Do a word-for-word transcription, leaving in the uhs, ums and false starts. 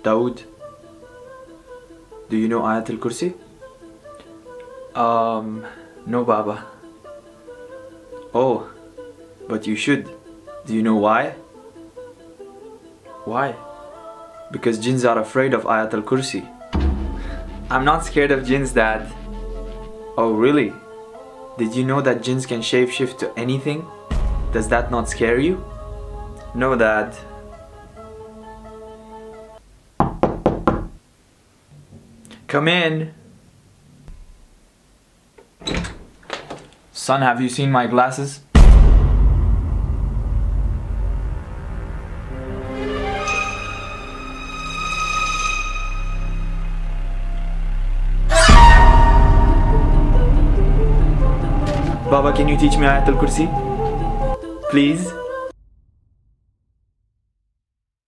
Dawood, do you know Ayatul Kursi? Um, no Baba. Oh, but you should. Do you know why? Why? Because jinns are afraid of Ayatul Kursi. I'm not scared of jinns, Dad. Oh, really? Did you know that jinns can shapeshift to anything? Does that not scare you? No, Dad. Come in. Son, have you seen my glasses? Baba, can you teach me Ayatul Kursi? Please?